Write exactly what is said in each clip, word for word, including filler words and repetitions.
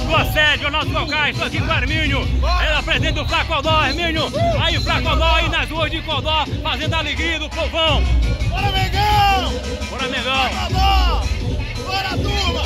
sua sede, o nosso local, estou aqui com o Hermínio, ela presidente do Fla Codó, Hermínio, aí o Fla Codó aí nas ruas de Codó, fazendo a alegria do povão. Bora, Mengão! Bora, Mengão! Codó! Bora, turma!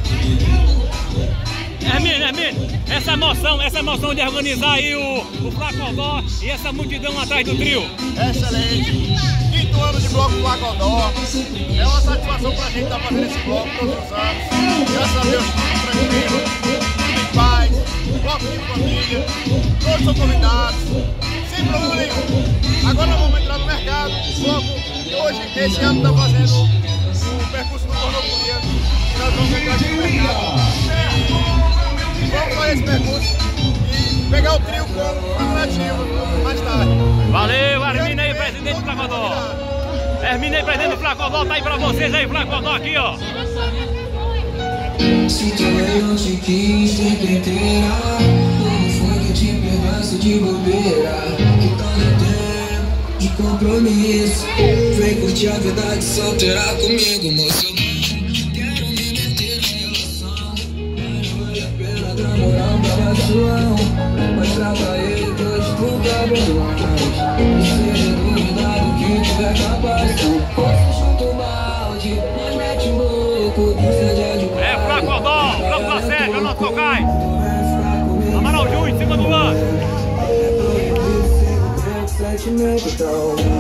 Hermínio, Hermínio, essa emoção, essa emoção de organizar aí o, o Fla Codó e essa multidão atrás do trio. Excelente! Quinto ano de bloco Fla Codó. É uma satisfação pra gente estar fazendo esse bloco todos os anos. Graças a Deus, tudo tranquilo, tudo em paz, bloco de família, todos são convidados, sem problema nenhum. Agora nós vamos entrar no mercado, o bloco de hoje, esse ano, está fazendo o percurso do Cornoculia e nós vamos entrar aqui no mercado. Vamos fazer esse percurso e pegar o trio como figurativo mais tarde. Valeu, Hermínio aí, presidente do Fla Codó. Hermínio aí, presidente do Fla Codó, tá aí pra vocês aí, Fla Codó aqui, ó. Se também não te quis, sempre inteira. Como foi que eu te pegasse de bobeira? Que tanto tempo de compromisso. Vem curtir a vida de solteira comigo, moço. Quero me meter na relação, mas vale a pena namorar um babaçoão. Mostrar pra ele que hoje nunca bem mais. E ser duvidado que tiver capaz. Posso chutar o balde, mas mete o louco. É Fla Codó, Campo da Sede, é o nosso locais. Amaral Júnior, em cima do lanche.